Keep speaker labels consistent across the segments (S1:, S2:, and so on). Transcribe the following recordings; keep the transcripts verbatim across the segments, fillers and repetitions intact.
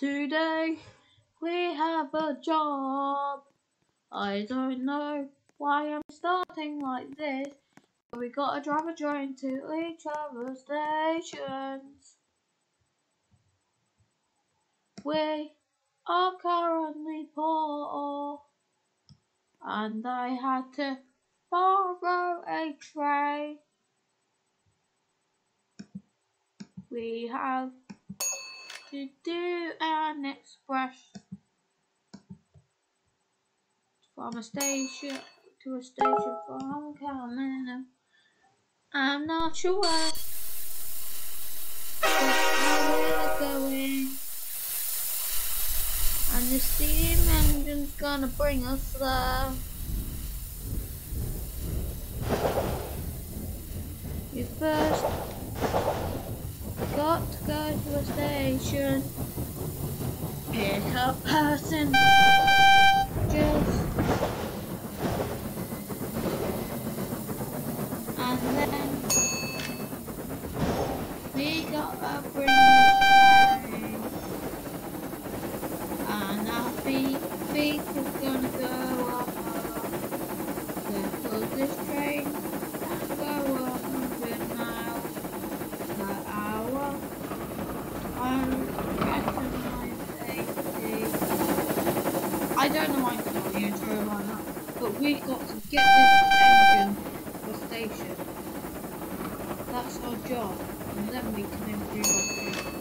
S1: Today we have a job. I don't know why I'm starting like this, but we gotta drive a train to each other's stations. We are currently poor, and I had to borrow a train. We have to do an express from a station to a station from coming. I'm not sure where, but we're going. And the steam engine's gonna bring us there. You first got to go to a station, pick up passengers, and then we gotta bring the train, and our feet, feet is gonna go up, because this train can go a hundred miles per hour. I'm I don't know why I'm telling you, sorry about that, but we got to get this engine to a station. That's our job, and then we can improve our station.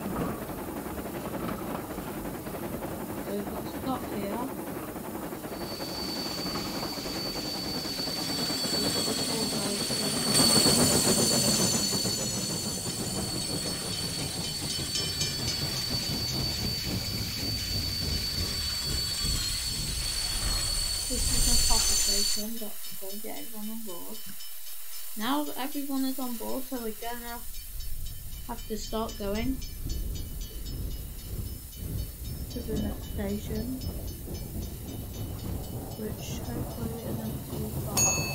S1: So we've got to stop here. This is a proper station, but we're going to get everyone on board. Now that everyone is on board, so we're gonna have to start going to the next station, which hopefully isn't too far.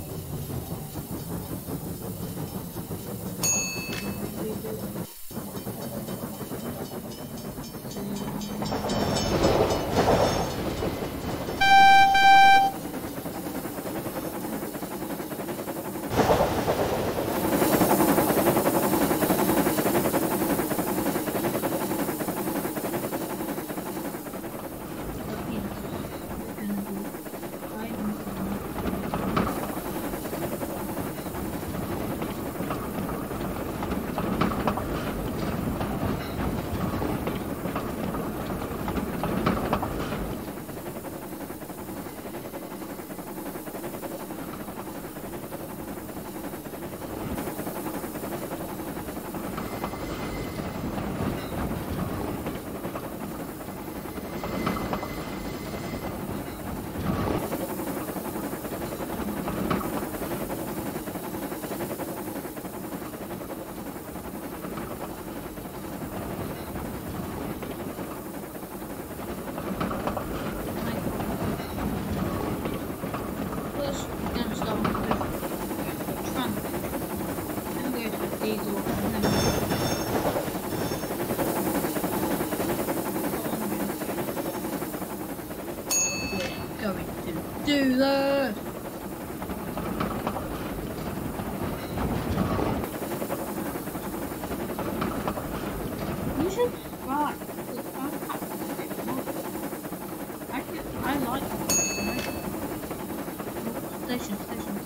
S1: Do that. You should try. It's fantastic. Actually, I like it. Station, station, station.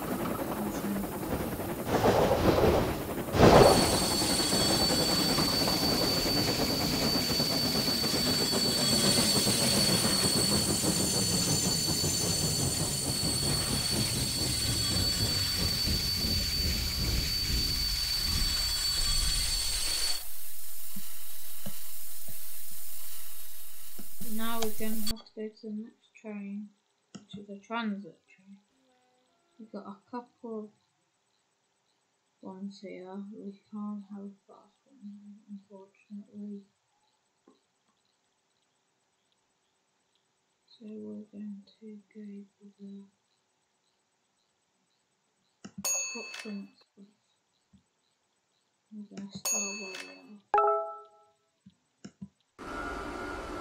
S1: Now we're going to have to go to the next train, which is a transit train. We've got a couple of ones here. We can't have a fast one, unfortunately. So we're going to go for the Brooklyn Express. We're going to start where we are.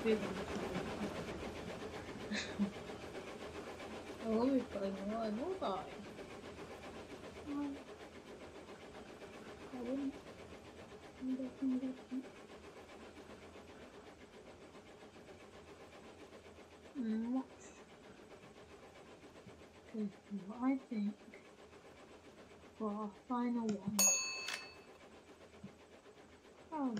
S1: big one. I will be putting away, won't I? Um, I wouldn't. I'm definitely different. Much. Okay, so I think for our final one. Oh,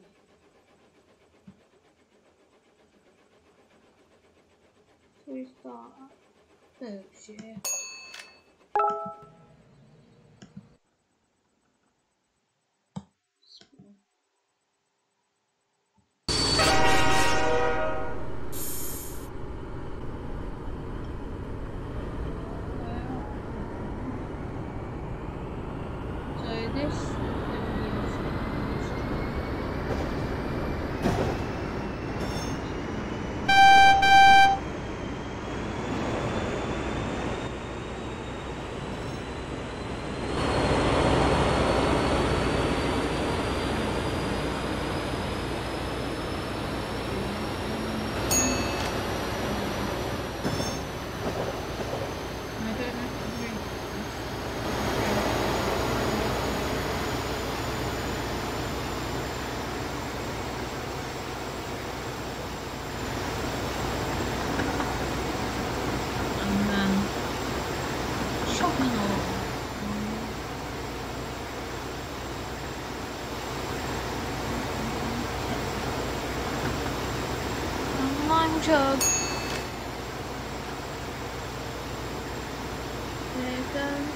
S1: so we start at Berkshire. So this lime jug. There goes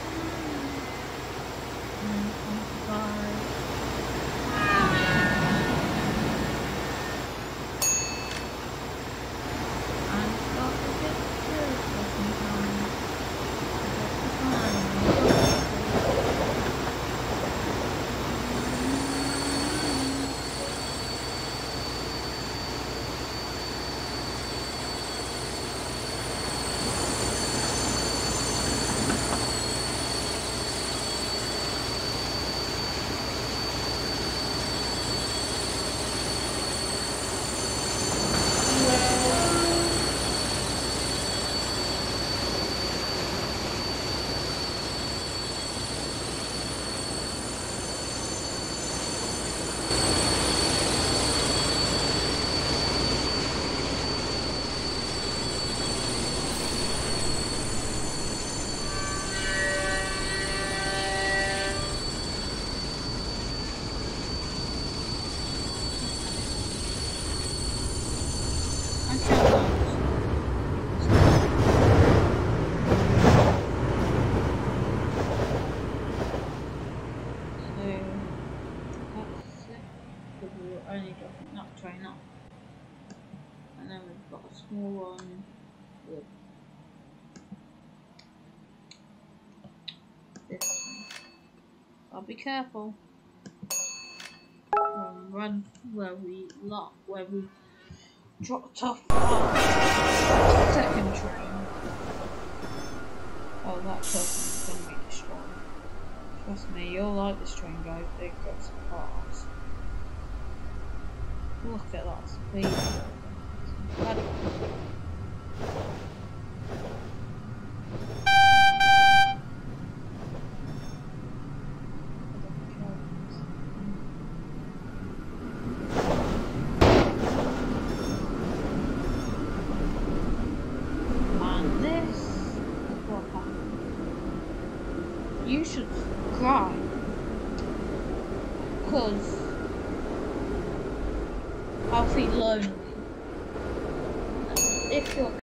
S1: only dropping that train off, and then we've got a small one with this one. I'll be careful. We'll run where we lock, where we dropped off our second train. Oh, that person's gonna be destroyed. Trust me, you'll like this train, guys. They've got some parts. Look at that speed. It's incredible. And this is what happened. You should cry. Because I'll feel lonely if you're